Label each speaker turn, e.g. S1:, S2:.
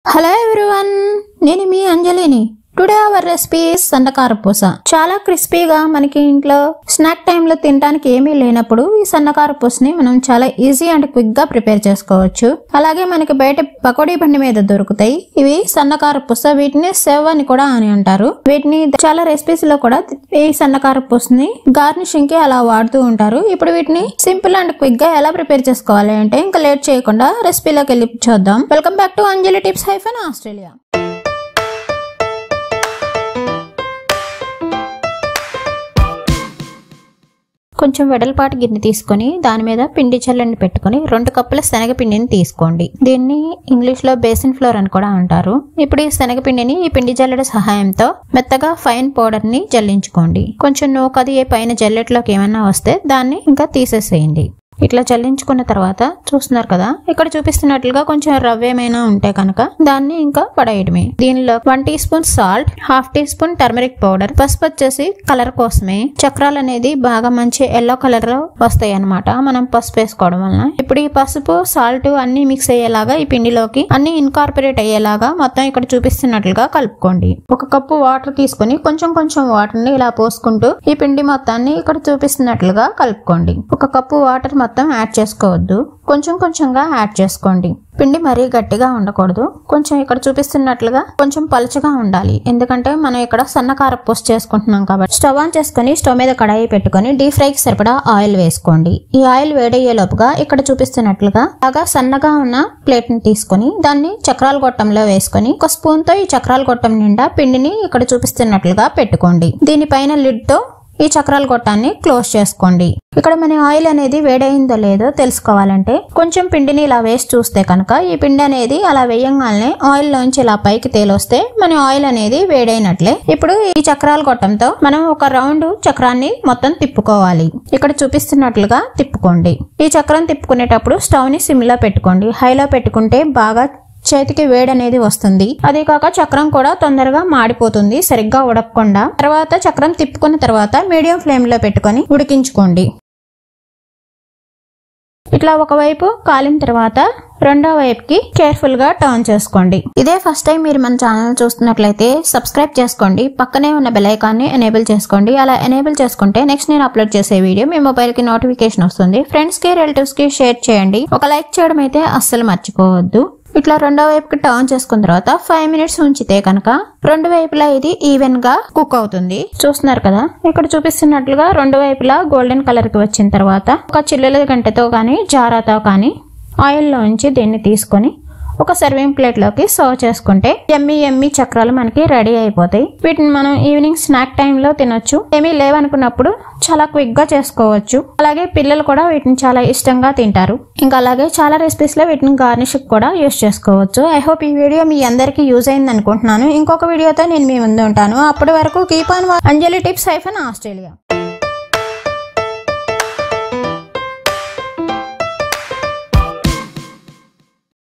S1: Hello everyone, నేను మీ అంజలిని. Today our recipe సన్న కారపూస. చాలా క్రిస్పీగా మనకి ఇంట్లో స్నాక్ టైంలో తినడానికి ఏమీ లేనప్పుడు ఈ సన్న కారపూసని మనం చాలా ఈజీ అండ్ క్విక్ గా ప్రిపేర్ చేసుకోవచ్చు. అలాగే మనకి బయట పకోడీ బండి మీద దొరుకుతాయి ఇవి సన్న కారపూస. వీటిని సెవ్ అని కూడా అని అంటారు. వీటిని చాలా రెసిపీస్ లో కూడా ఈ సన్న కారపూసని గార్నిషింగ్ కి అలా వాడుతూ ఉంటారు. ఇప్పుడు వీటిని సింపుల్ అండ్ క్విక్ గా ఎలా ప్రిపేర్ చేసుకోవాలి అంటే ఇంకా లేట్ చేయకుండా రెసిపీలోకి వెళ్ళి చూద్దాం. Welcome back to Anjali tips - Australia. కొంచెం వెడల్పాటి గిన్నె తీసుకొని దాని మీద పిండి చల్లని పెట్టుకుని 2 కప్పుల శనగపిండిని తీసుకోండి. దీన్ని ఇంగ్లీష్ లో బేసిన్ ఫ్లోర్ అని కూడా అంటారు. ఇప్పుడు ఈ శనగపిండిని ఈ పిండి జల్లెడ సహాయంతో మెత్తగా ఫైన్ పౌడర్ ని జల్లించుకోండి. కొంచెం నూకది పైన జల్లెట్లోకి ఏమన్నా వస్తే దాన్ని ఇంకా తీసేసేయండి. ఇట్లా చల్లించుకున్న తర్వాత చూస్తున్నారు కదా, ఇక్కడ చూపిస్తున్నట్లుగా కొంచెం రవ్వ ఏమైనా ఉంటే కనుక దాన్ని ఇంకా పడేయడమే. దీనిలో 1 teaspoon salt, 1/2 teaspoon turmeric powder, పసుపు వచ్చేసి కలర్ కోసమే. చక్రాలు అనేది బాగా మంచి ఎల్లో కలర్ లో వస్తాయి అన్నమాట మనం పసుపు వేసుకోవడం వలన. ఇప్పుడు ఈ పసుపు సాల్ట్ అన్ని మిక్స్ అయ్యేలాగా ఈ పిండిలోకి అన్ని ఇన్కార్పొరేట్ అయ్యేలాగా మొత్తం ఇక్కడ చూపిస్తున్నట్లుగా కలుపుకోండి. 1 కప్పు వాటర్ తీసుకుని కొంచెం వాటర్ ని ఇలా పోసుకుంటూ ఈ పిండి మొత్తాన్ని ఇక్కడ చూపిస్తున్నట్లుగా కలుపుకోండి. 1 కప్పు వాటర్ మొత్తం యాడ్ చేసుకోవద్దు, కొంచెంగా యాడ్ చేసుకోండి. పిండి మరీ గట్టిగా ఉండకూడదు, కొంచెం ఇక్కడ చూపిస్తున్నట్లుగా కొంచెం పలచగా ఉండాలి. ఎందుకంటే మనం ఇక్కడ సన్న కారపూస చేసుకుంటున్నాం కాబట్టి. స్టవ్ ఆన్ చేసుకుని స్టవ్ మీద కడాయి పెట్టుకుని డీప్ ఫ్రైకి సరిపడా ఆయిల్ వేసుకోండి. ఈ ఆయిల్ వేడయ్యే లోపుగా ఇక్కడ చూపిస్తున్నట్లుగా బాగా సన్నగా ఉన్న ప్లేట్ ని తీసుకుని దాన్ని చక్రాల గొట్టంలో వేసుకుని 1 స్పూన్ తో ఈ చక్రాల గొట్టం నిండా పిండిని ఇక్కడ చూపిస్తున్నట్లుగా పెట్టుకోండి. దీనిపైన లిడ్ తో ఈ చక్రాల గొట్టాన్ని క్లోజ్ చేసుకోండి. ఇక్కడ మన ఆయిల్ అనేది వేడైందో లేదో తెలుసుకోవాలంటే కొంచెం పిండిని ఇలా వేసి చూస్తే కనుక ఈ పిండి అనేది అలా వేయంగానే ఆయిల్ లోంచి ఇలా పైకి తేలొస్తే మన ఆయిల్ అనేది వేడైనట్లే. ఇప్పుడు ఈ చక్రాల గొట్టంతో మనం ఒక రౌండ్ చక్రాన్ని మొత్తం తిప్పుకోవాలి. ఇక్కడ చూపిస్తున్నట్లుగా తిప్పుకోండి. ఈ చక్రం తిప్పుకునేటప్పుడు స్టవ్ ని సిమ్ లో పెట్టుకోండి. హైలో పెట్టుకుంటే బాగా చేతికి వేడి అనేది వస్తుంది. అదే కాక చక్రం కూడా తొందరగా మాడిపోతుంది సరిగ్గా ఉడకకుండా. తర్వాత చక్రం తిప్పుకున్న తర్వాత మీడియం ఫ్లేమ్ లో పెట్టుకొని ఉడికించుకోండి. ఇట్లా ఒకవైపు కాలిన తర్వాత రెండో వైపుకి కేర్ఫుల్ గా టర్న్ చేసుకోండి. ఇదే ఫస్ట్ టైం మీరు మన ఛానల్ చూస్తున్నట్లయితే సబ్స్క్రైబ్ చేసుకోండి. పక్కనే ఉన్న బెల్ ఐకాన్ ని ఎనేబుల్ చేసుకోండి. అలా ఎనేబుల్ చేసుకుంటే నెక్స్ట్ నేను అప్లోడ్ చేసే వీడియో మీ మొబైల్ కి నోటిఫికేషన్ వస్తుంది. ఫ్రెండ్స్ కి రిలేటివ్స్ కి షేర్ చేయండి. ఒక లైక్ చేయడం అయితే అస్సలు మర్చిపోవద్దు. ఇట్లా రెండో వైపుకి టర్న్ చేసుకున్న తర్వాత 5 మినిట్స్ ఉంచితే కనుక రెండు వైపులా ఇది ఈవెన్ గా కుక్ అవుతుంది. చూస్తున్నారు కదా, ఇక్కడ చూపిస్తున్నట్లుగా రెండు వైపులా గోల్డెన్ కలర్ కి వచ్చిన తర్వాత ఒక చిల్లుల గంటతో కానీ జారాతో కానీ ఆయిల్ లోంచి దీన్ని తీసుకొని ఒక సర్వింగ్ ప్లేట్ లోకి సర్వ్ చేసుకుంటే ఎమ్మి చక్రాలు మనకి రెడీ అయిపోతాయి. వీటిని మనం ఈవినింగ్ స్నాక్ టైమ్ లో తినొచ్చు. ఏమీ లేవనుకున్నప్పుడు చాలా క్విక్ గా చేసుకోవచ్చు. అలాగే పిల్లలు కూడా వీటిని చాలా ఇష్టంగా తింటారు. ఇంకా అలాగే చాలా రెసిపీస్ లో వీటిని గార్నిష్ కూడా యూస్ చేసుకోవచ్చు. ఐ హోప్ ఈ వీడియో మీ అందరికి యూజ్ అయింది అనుకుంటున్నాను. ఇంకొక వీడియోతో నేను మీ ముందు ఉంటాను. అప్పటి వరకు keep on Anjali tips - Australia.